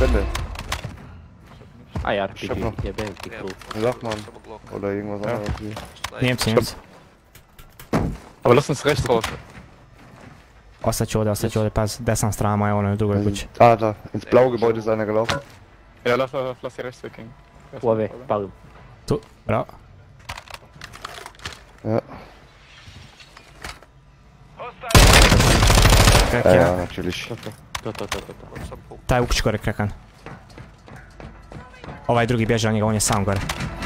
Wände. Ah ja, RPG, hier bin ich cool. Lachmann. Oder irgendwas anderes. Njemci. Aber lass uns rechts raus. Ostaću ovdje, paz, desna strana moja, ono je u drugoj kući. Ah, da. Ins blaue Gebäude ist einer gelaufen. Ja, lass hier rechts weggehen. U ove, palim. Tu, bravo. Ja. Krek Ja, ja. natürlich. To. Taj je u kući gore krekan. Ovaj drugi bježe od njega, on je sam gore.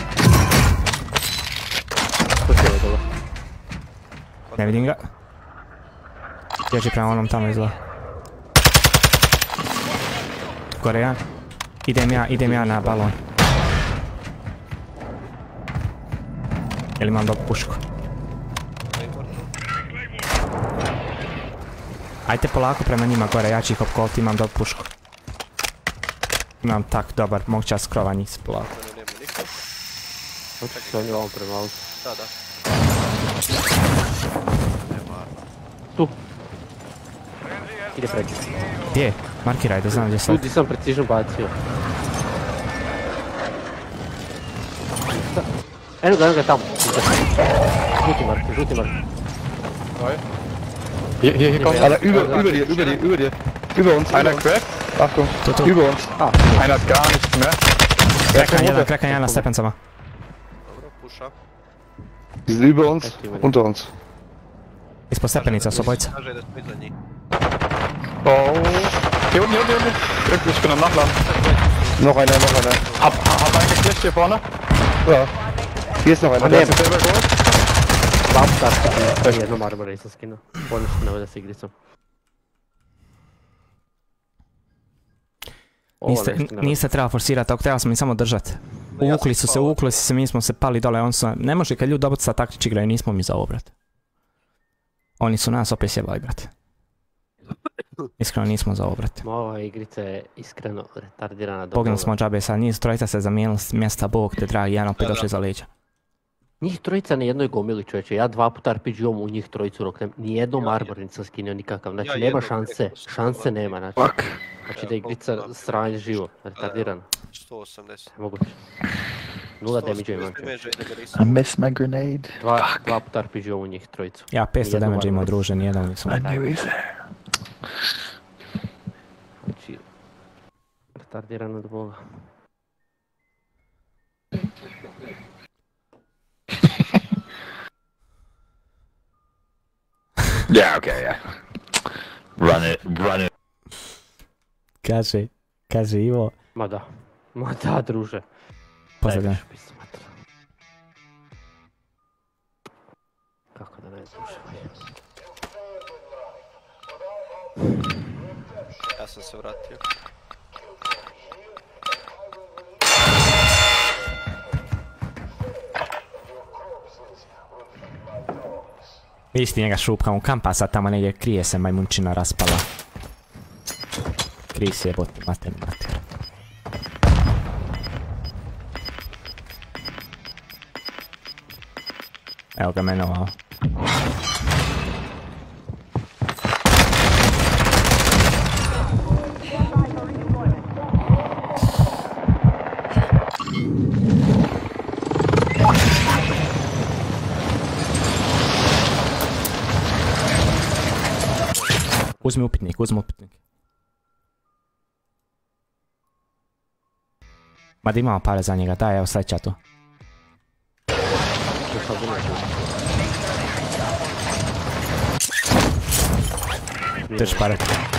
To će ovo dobro. Ne vidim ga. Bježi prema onom tamo izgleda. Gore jedan. Idem ja na balon. Jel imam dobru pušku? Ajde polako prema njima gore, ja ću ih opkoliti, imam dobru pušku. Imam tak dobar, mogu čas krova njih se polako. Hoće se oni ovom prema autu. Da. Tu. Ide pređe. Gdje? Markiraj da znam gdje sad. Tu di sam precision bacio. Eno ga tamo. Žuti mark. Hier kommt Alter, über dir. Über uns. einer crack. Achtung, Tu. über uns. Einer hat gar nichts mehr. Krekan jedan na stepencama. Dobro, puša. Die sind über uns, unter uns. Ispod stepenica su obojica. Kaže da smo iza njih. Oh. Hier unten. Ich bin am Nachladen. Noch einer. Hab einen geklickt hier vorne. Ja. Hier ist noch einer. Der ist selber geholt. Vapu jednom arbora nisam skinuo. Poništeno ovdje s igricom. Niste treba forsirati, ako treba smo ih samo držati. Uvukli su se, mi smo se pali dole, on su... Ne može kad ljudi dobiti sa taktič igraju, nismo mi za ovo, brate. Oni su nas opet sjebali, brate. Iskreno nismo za ovo, brate. Ova igrica je iskreno retardirana. Poginuli smo džabe sad, njih trojica se zamijenili s mjesta, Bog te dragi, jedan opet došli za leđa. Njih trojica na jednoj gomili, čovječe, ja 2 puta RPG-om u njih trojicu roknem, nijednom arbor nisam skinio nikakav, znači nema šanse nema, znači da je igrica sranje živo, retardirana. 180. Moguće. 0 damage imam čovječe. I missed my grenade. 2 puta RPG-om u njih trojicu. Ja 500 damage imao druže, nijednom nisam. I knew he was there. Znači, retardirano od Boga. Yeah, okay, yeah. Run it. Kaže Ivo. Ma da, druže. Pozdravljam. Kako da ne druže. Ja sam se vratio. Vidiš ti njega šupka, on kampa sad tamo negdje, krije se majmunčina raspala. Krije se jebote, mater. Evo ga mene ovao. Uzmi upitnik. Ma da imamo pare za njega, daj, evo sreća tu. Drži pare.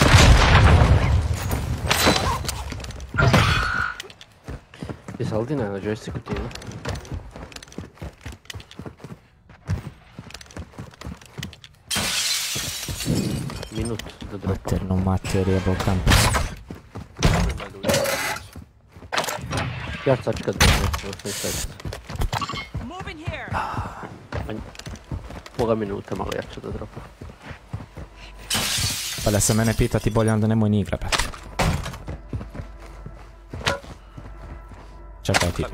Je Saldina na joysticku ti, ne? Minut do dropa. Mater jebao kamp. Ja sačkat da ne sad. Pola minuta malo jače do dropa. Pa da se mene pitati bolje onda nemoj ni igra, brate. Čekaj ti.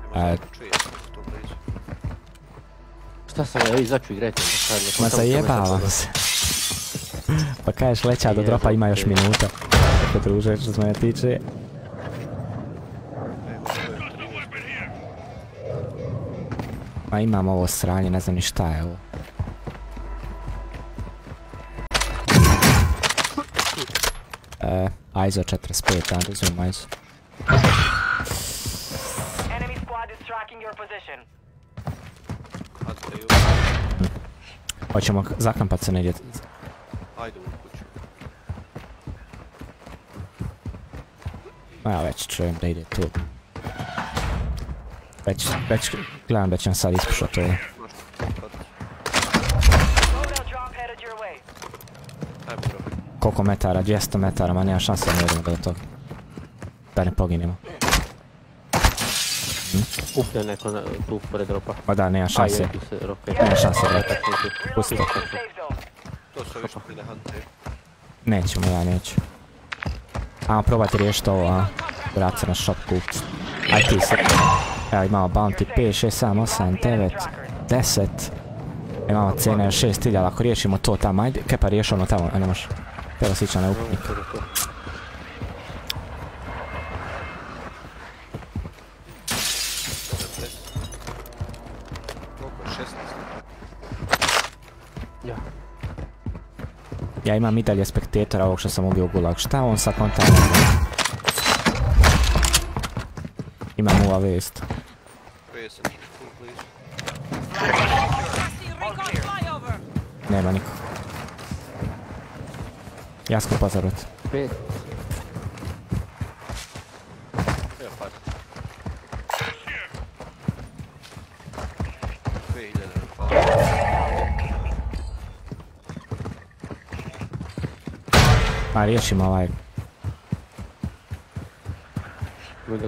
Šta sam ja izaću igrati? Ma zajebavam se. Pa kažeš leća do dropa ima još minuta. Tako druže što se mene tiče. Ma imam ovo sranje, ne znam ni šta je ovo. ISO 45, ajde uzmem ISO. Enemy squad is tracking your position. Hoćemo zakampat se negdje. Ajde u kuću. Ma ja već čujem da ide tu. Već gledam da će nam sad ispušat ovo. Loadout drop headed your way. Ajmo bro. Koliko metara? 200 metara, ma nema šanse da ne idemo do toga. Da ne poginemo. Upne neko tu pored dropa. Ma da, nema šanse. Jedu se roke. Nema šanse, brate. Pusti to. Safe zone. To su ovi što bile hunter. Nećemo, ja neću. Ajmo probati riješiti ovo, a? Vrat se na shop kupci. Aj ti se. Evo imamo bounty 5, 6, 7, 8, 9, 10. Imamo cijene 6000, ako riješimo to tamo, ajde. Kepa riješi ono tamo, a ne može. Treba se ići na neuputnik. Koliko? 16? Ja. Ja imam i dalje spektatora ovog što sam ubio u gulag. Šta on sa kontama? Imam UAV isto. Prije sam full blizu. Nema niko. Ja skupa za rut. 5. Evo par. 2000 hvala. A riješimo ovaj. Your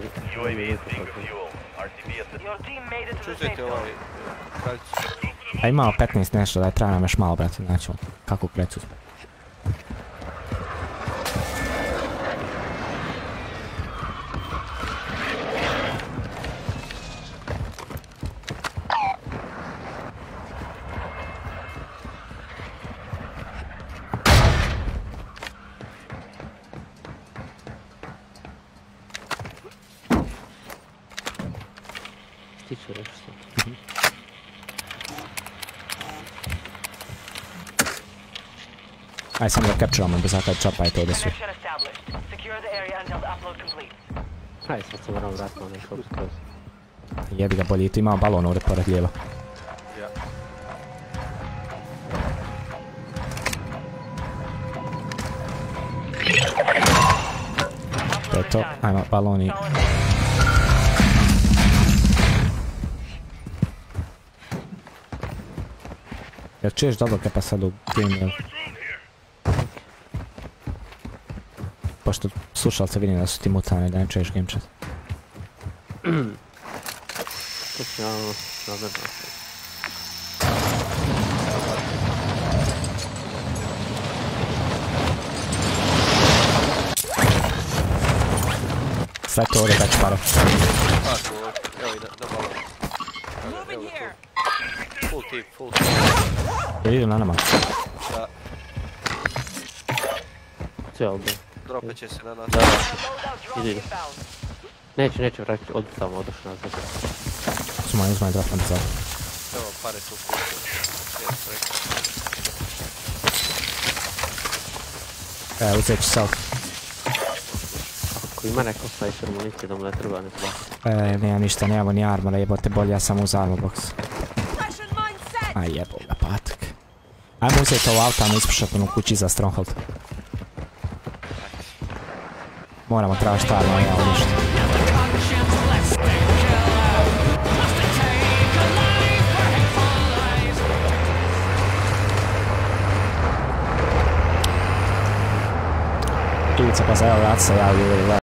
team made it to the safe Čuzajte zone. ovaj kraljicu. A imamo 15 nešto, daj treba nam još malo, brate, znači kako kreću. Stiče nešto. Aj samo da capturamo bez zakaj čapa i to da su. Connection established. Secure the area until the upload complete. Aj, sad se moram vratiti na onaj shop skroz. Jebi ga bolje, tu imamo balon ovdje pored lijeva. Ja. To je to, ajmo baloni. Solid. Jel čuješ dobro kepa sad u game? Pošto slušalce vidim da su ti mutani, da ne čuješ game chat. To se javno namjerno. Sad to ovdje daći pare. A, tu, evo i na balon. Evo tu. Full team. Jel idu na nama? Da, Sve ovdje. dropet će se na nas. Da, Loadout drop Idi. inbound. neće vratiti, odi tamo, odoš nazad. Uzmaj drop nazad. Evo, pare su full. Uzet ću self. Ako ima neko slicer municije da mu ne treba ne plati. Nema ništa, nemamo ni armora, jebote bolje, ja sam uz armor box. Aj jebo ga patak. Ajmo uzeti ovo auto, ajmo ispušati ono kući za Stronghold. Moramo tražiti armor, nemamo ništa. Ivica pa za evo vrat se javlju,